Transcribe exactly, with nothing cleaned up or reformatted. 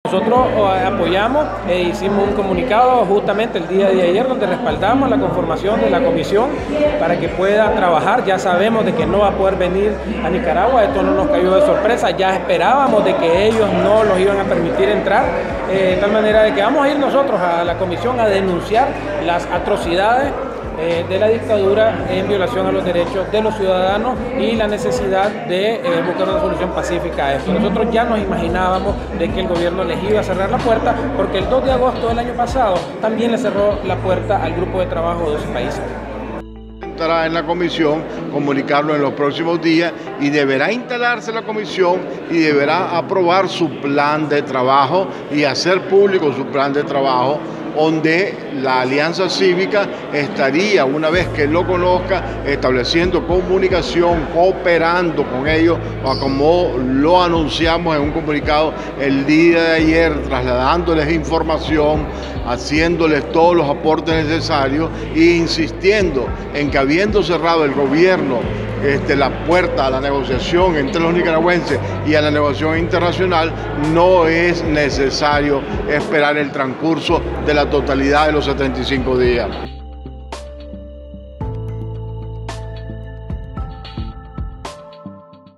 Nosotros apoyamos e hicimos un comunicado justamente el día de ayer donde respaldamos la conformación de la comisión para que pueda trabajar. Ya sabemos de que no va a poder venir a Nicaragua, esto no nos cayó de sorpresa, ya esperábamos de que ellos no los iban a permitir entrar, eh, de tal manera de que vamos a ir nosotros a la comisión a denunciar las atrocidades Eh, de la dictadura en violación a los derechos de los ciudadanos y la necesidad de eh, buscar una solución pacífica a esto. Nosotros ya nos imaginábamos de que el gobierno les iba a cerrar la puerta porque el dos de agosto del año pasado también le cerró la puerta al grupo de trabajo de doce países. Estará en la comisión, comunicarlo en los próximos días y deberá instalarse la comisión y deberá aprobar su plan de trabajo y hacer público su plan de trabajo, donde la Alianza Cívica estaría, una vez que lo conozca, estableciendo comunicación, cooperando con ellos, como lo anunciamos en un comunicado el día de ayer, trasladándoles información, haciéndoles todos los aportes necesarios e insistiendo en que habiendo cerrado el gobierno Este, la puerta a la negociación entre los nicaragüenses y a la negociación internacional, no es necesario esperar el transcurso de la totalidad de los setenta y cinco días.